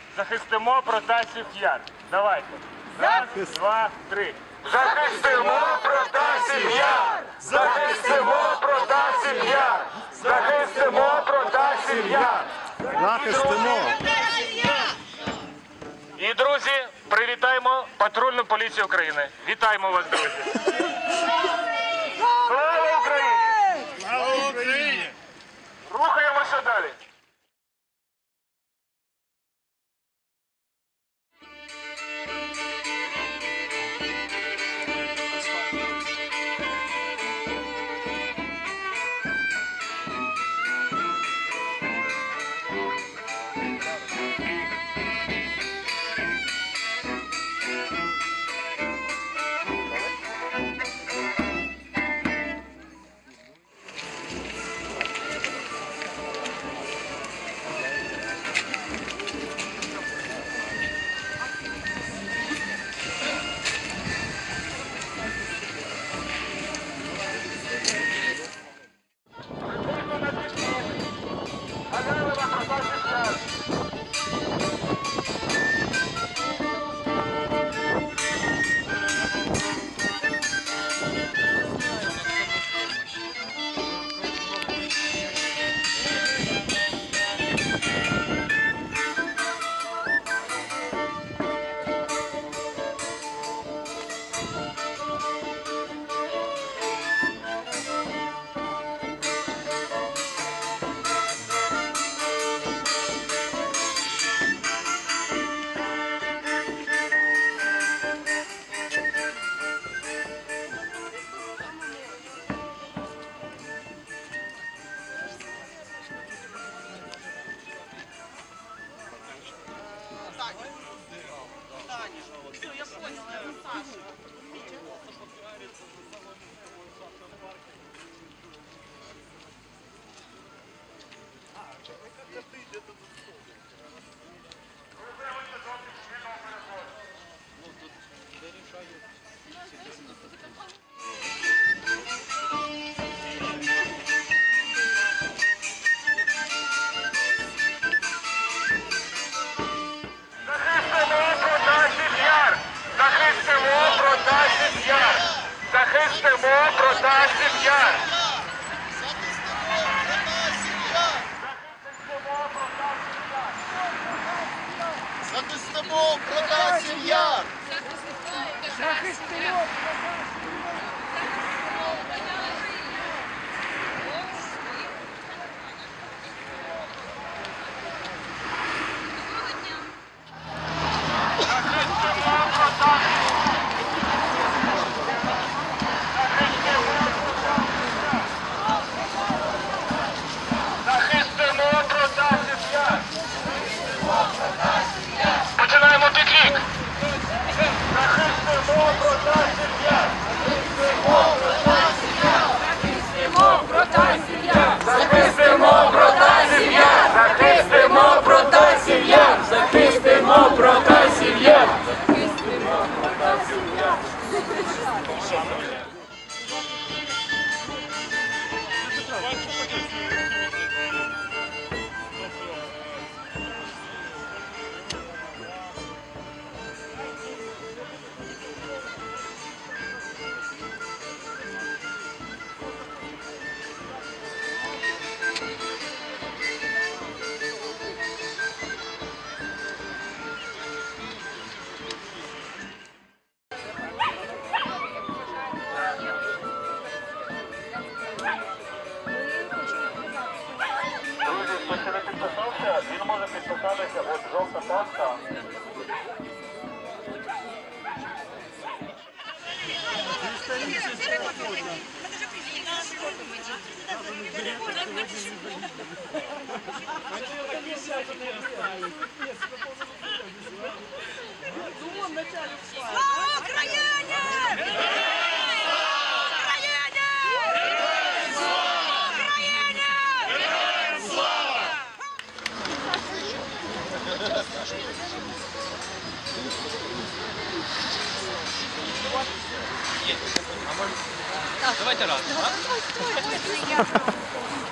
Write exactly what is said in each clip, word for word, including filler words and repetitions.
захистимо Протасів Яр. Давайте. Раз, два, три. Захистимо Протасів Яр! Захистимо Протасів Яр! Захистимо Протасів Яр! Захистимо! І, друзі, привітаємо патрульну поліцію України. Вітаємо вас, друзі! Слава Україні! Слава Україні! Рухаємося далі! Захистимо Протасів Яр! Захистимо Протасів Яр! Захистимо! Починаємо пікнік! Захистимо Протасів Яр! Захистимо Протасів Яр! Захистимо Протасів Яр! Захистимо Протасів Яр! Захистимо Протасів Яр! Хто ще не підписався, він може підписатися, от жовта паска. Слава Україні! Давайте раз. А?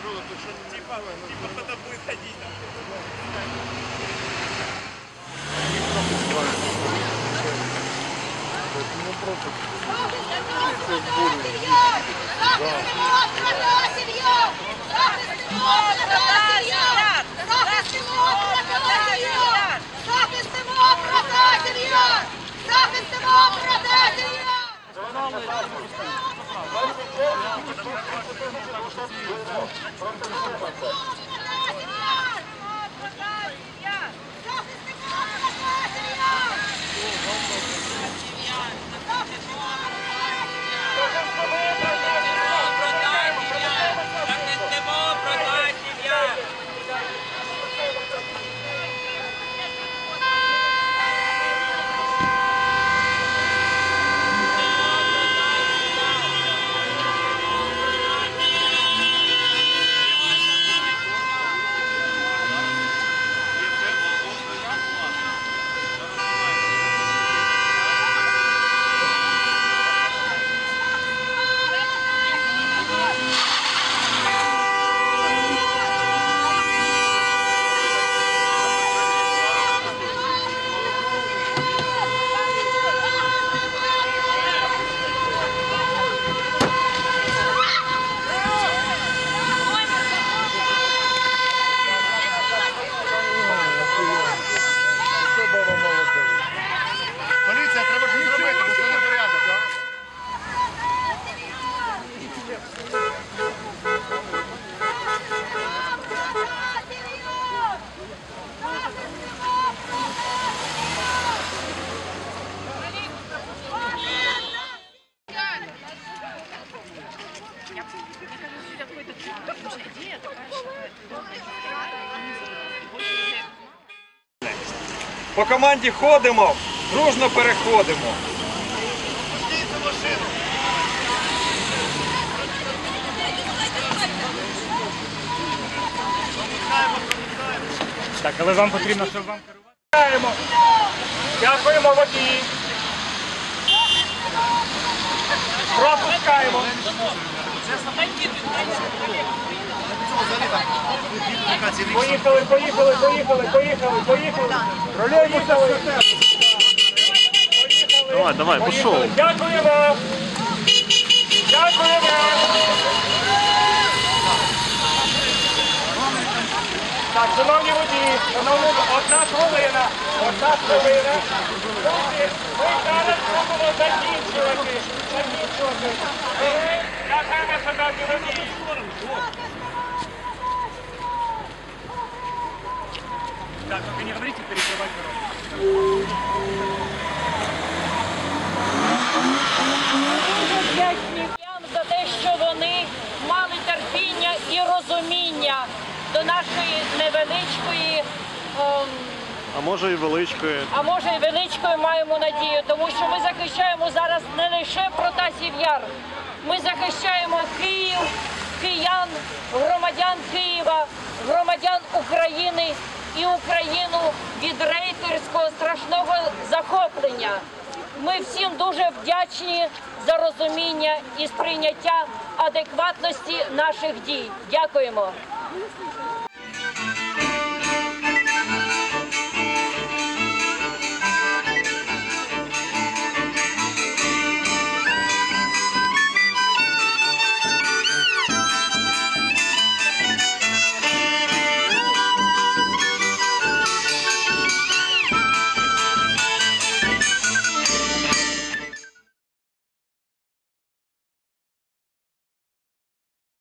Поліція, треба щось зробити, бо це не порядок. По команді ходимо, дружно переходимо. Так, але вам потрібно, щоб вам керувати. Дякуємо водії. Пропускаємо. Поїхали, поїхали, поїхали, поїхали, поїхали. Ролюємося. Давай, давай, пішов. Дякуємо. Дякуємо. Так, шановні водії, шановні, одна хвилина, одна хвилина. Друзі, ми зараз будемо закінчувати. Закінчувати. Дякуємо, шановні водії. Так, только не говорите перекрывать дорогу. Дуже вдячні всім за те, що вони мали терпіння і розуміння до нашої невеличкої, ем, А може і величкою. а може і величкої маємо надію, тому що ми захищаємо зараз не лише Протасів Яр, ми захищаємо Київ, киян, громадян Києва, громадян України і Україну від рейдерського страшного захоплення. Ми всім дуже вдячні за розуміння і сприйняття адекватності наших дій. Дякуємо.